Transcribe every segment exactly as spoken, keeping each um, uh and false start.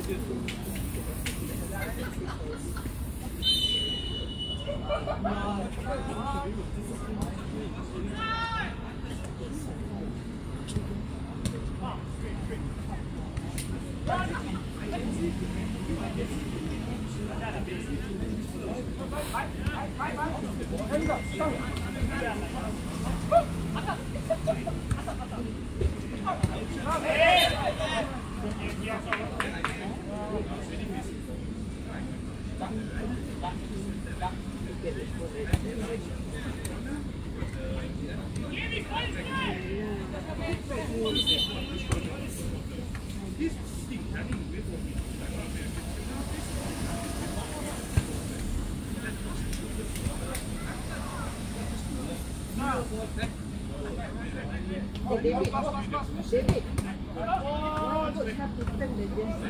David, David, oh, good have to spend the day.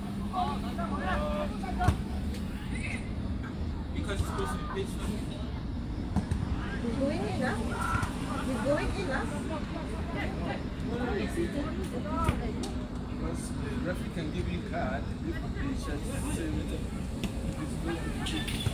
Because it's supposed to be pitched. He's going in, huh? He's going in, huh? Because the referee can give you a card if the patient is going to be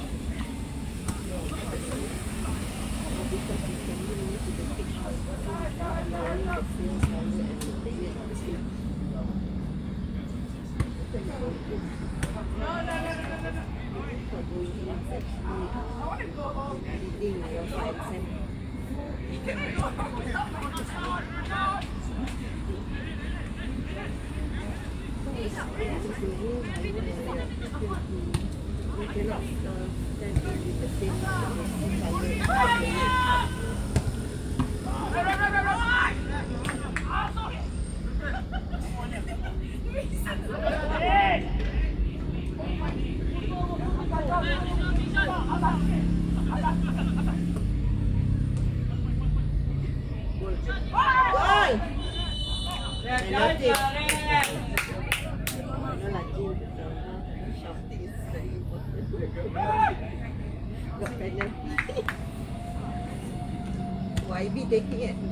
I B taking it.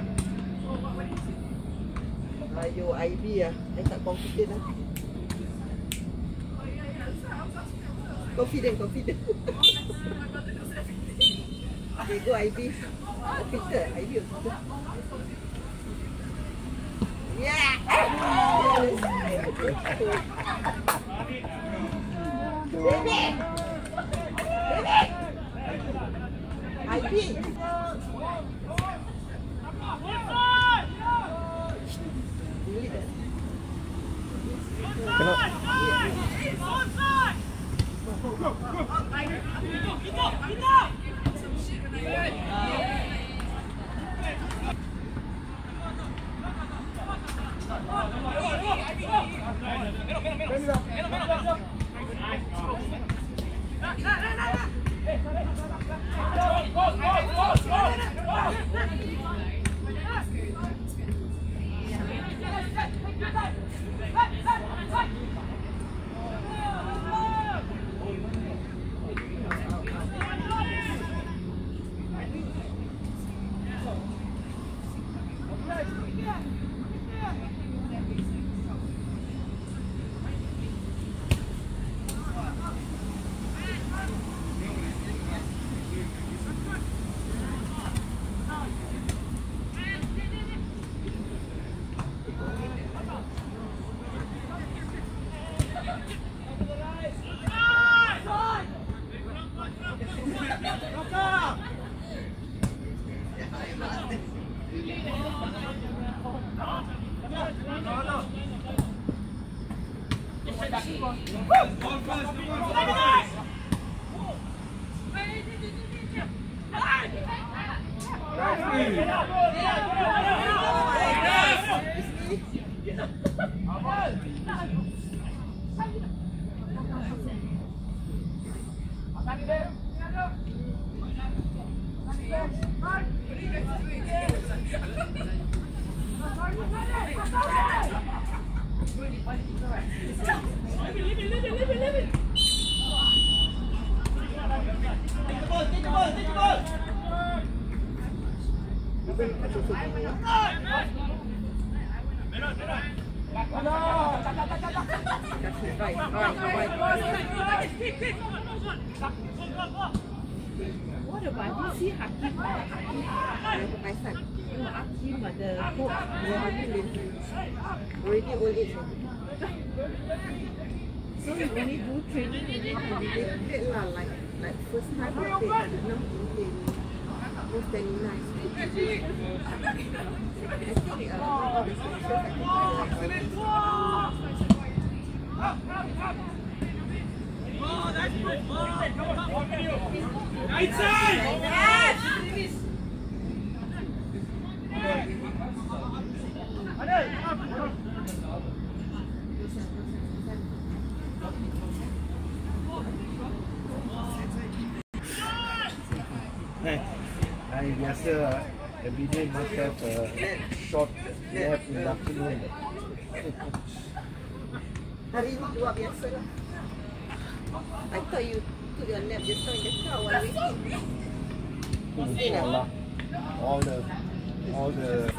Ayo, I B ah. Saya tak confident lah. Confident, confident. Okay, go I B. Officer, I B officer. Yeah! Baby! Baby! I B! Right, right, right. What about you see Hakim? Hakim, my son. No, Hakim, the coach. No, Hakim already old age. So you only do training and then you did lah, like like first time I played, I don't know, was very nice. I think uh, one of the specials I can Right side! Yes! I biasa every day must have a short nap in the afternoon. Hari ini luar biasa lah. I thought you took your nap just now in the car while waiting. Inshallah, all the, all the.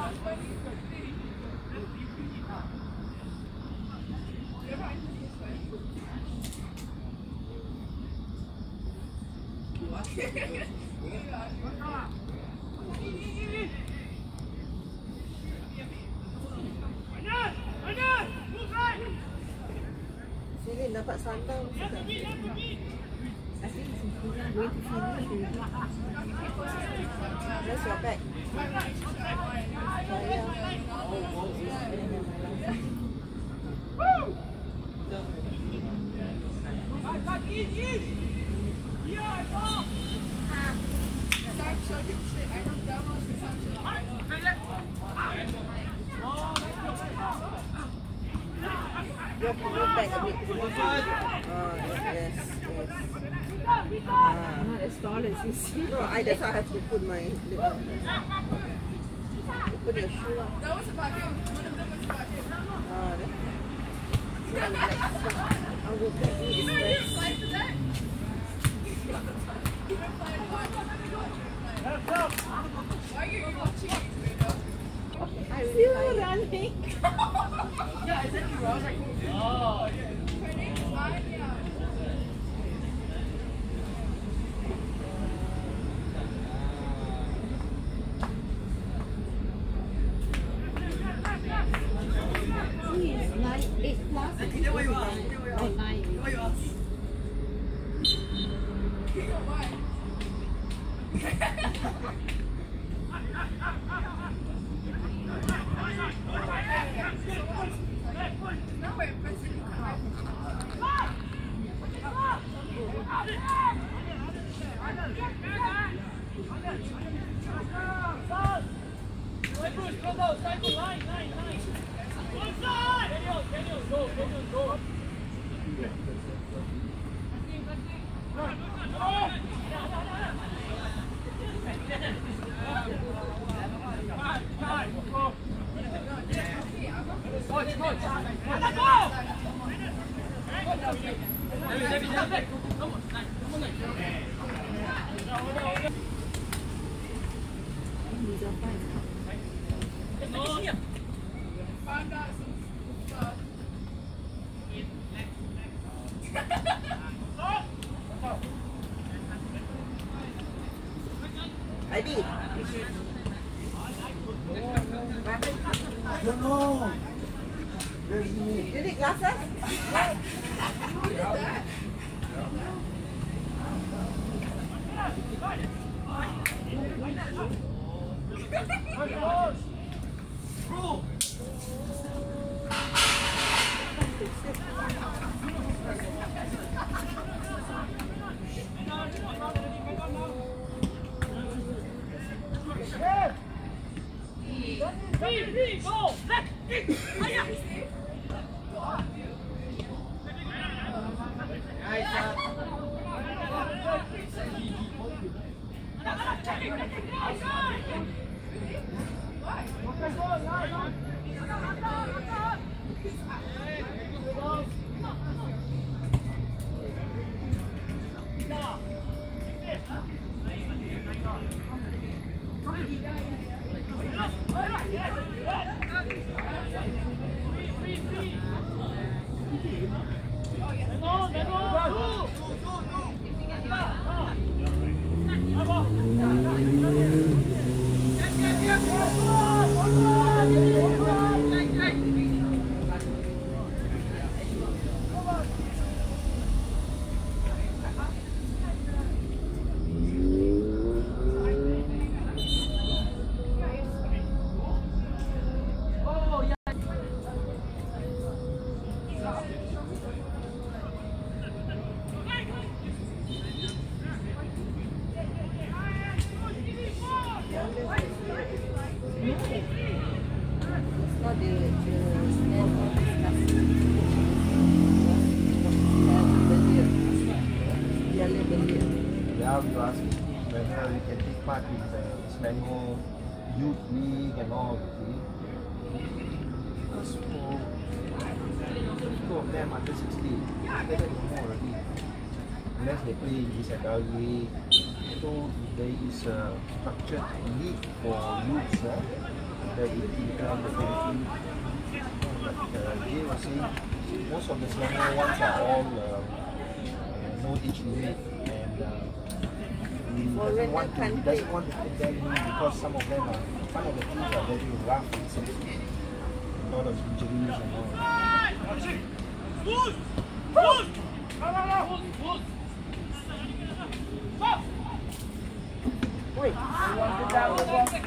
Sini dapat sandal. I think it's going to finish. Where's your bag? You have to move back a bit. Oh, yes, yes. Ah, not as tall as you see. No, I just have to put my lip on. Put your shoe on. That was about him. One of them was about him. Ah, that's yeah, like, I will get you this way. Why are you watching it? I really still running. Yeah, is that you? I was like, oh, yeah. Her name is Anya. He's nine, eight plus. Oh, nine. I did. No, there's me. You need glasses? now you ask me whether we can take part in the Selangor Youth League and all. Okay? Because for two of them under sixteen, they don't know more already. Unless they play in this adult league. So there is a structured league for youths, uh, the eighteen, the twenty. But uh, they were saying most of the Selangor ones are all uh, uh, no age limit, and uh, we doesn't want to, we doesn't want to put them in because some of them are, some of the teams are very rough, a lot of injuries and all. Wait, I wanted that one.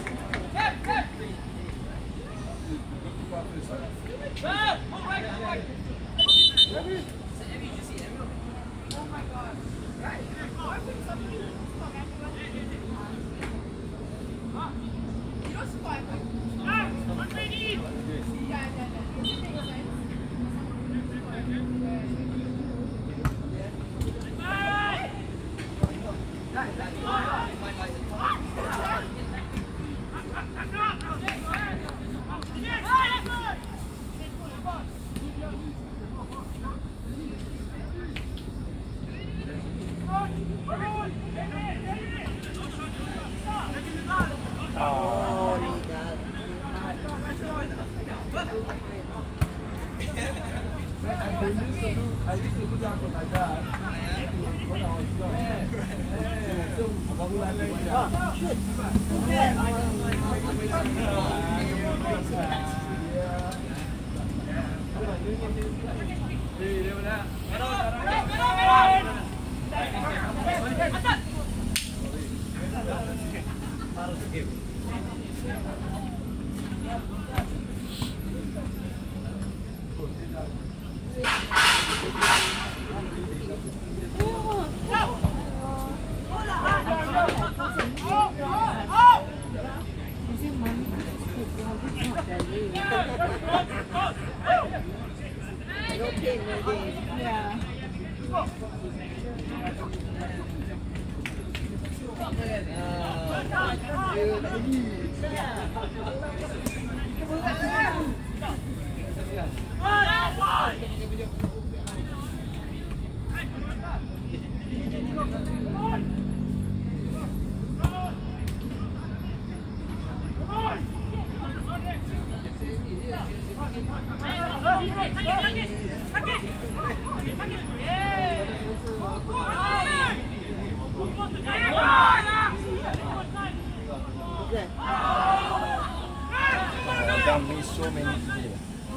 So many today.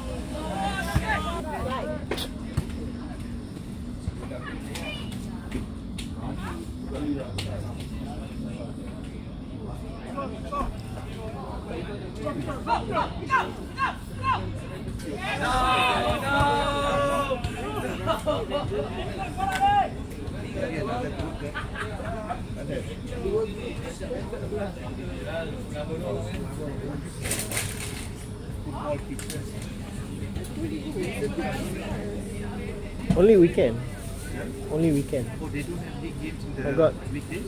Only weekend. Only weekend. Oh, they don't have big games in the I got weekdays?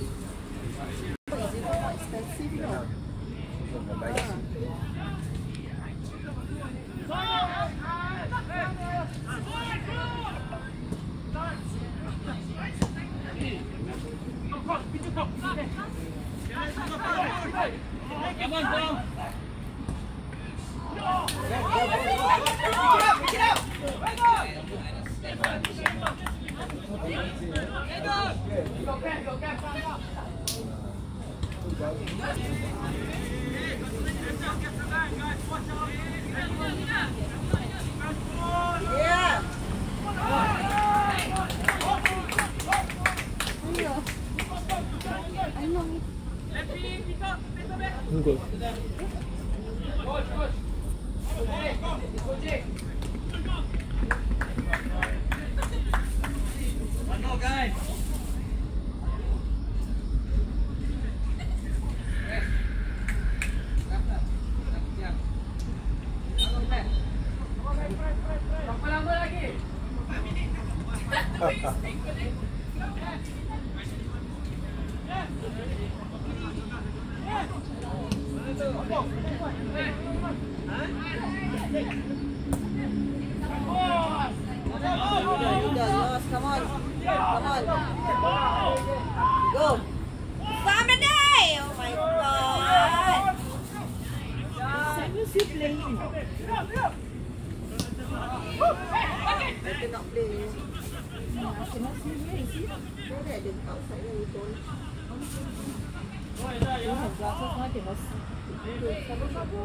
Come on, Tom. Yeah. Good. One more, guys. Come on. Come on. Go. Family! Oh my god. Sam is still playing. I cannot play. I cannot see where is he? Go there, the outside where you going. You have glasses now, cannot see.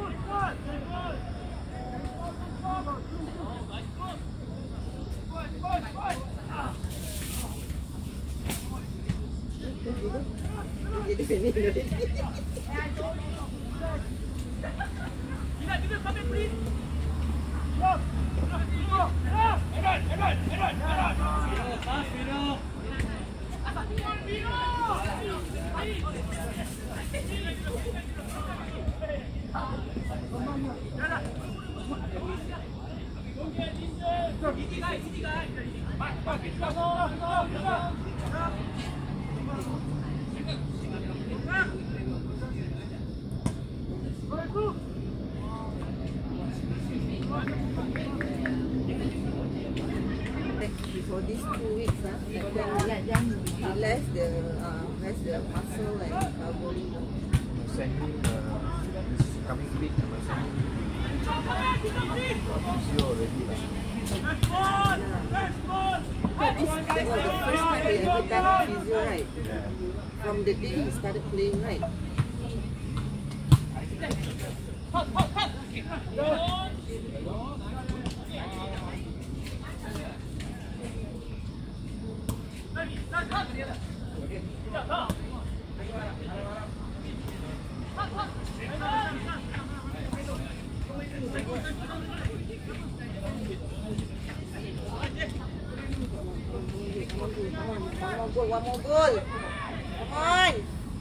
Jadi sini already. For these two weeks, uh, let them let them relax the uh, rest the muscle and uh, body. Send him uh, this coming week. I'm gonna send him physio already. This that was the first time he ever done physio, right? Yeah. From the day he started playing, right? One more goal, one more goal. Come on.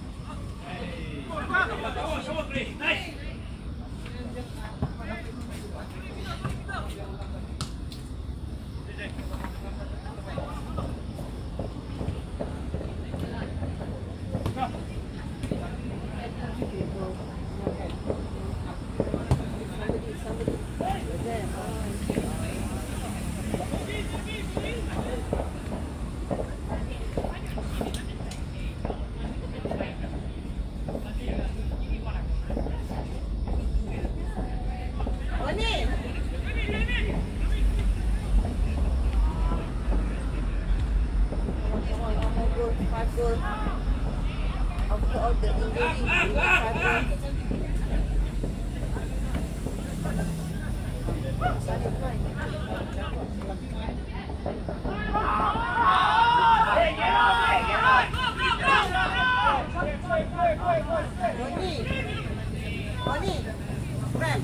Five goals. After all the injury, we got five goals. Bonnie, Bonnie, Brad.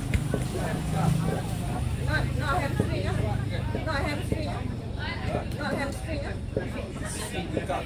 Not, not hamstring, huh? Not hamstring, huh? Not hamstring, huh? The calf.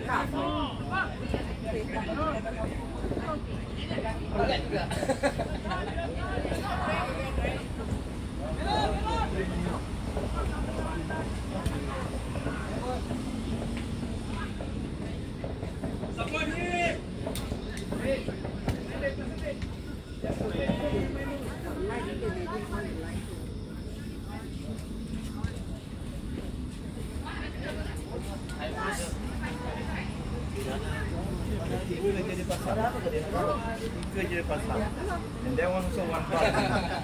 Tiga je dia pasang. Tiga je dia pasang. And that one also one part.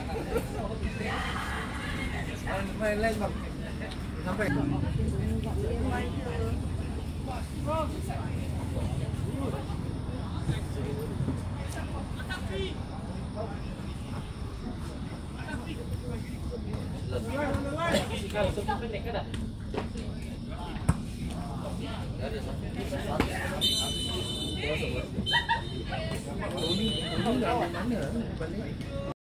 Main lain bang. Sampai. Ini, ini dah mana? Balik.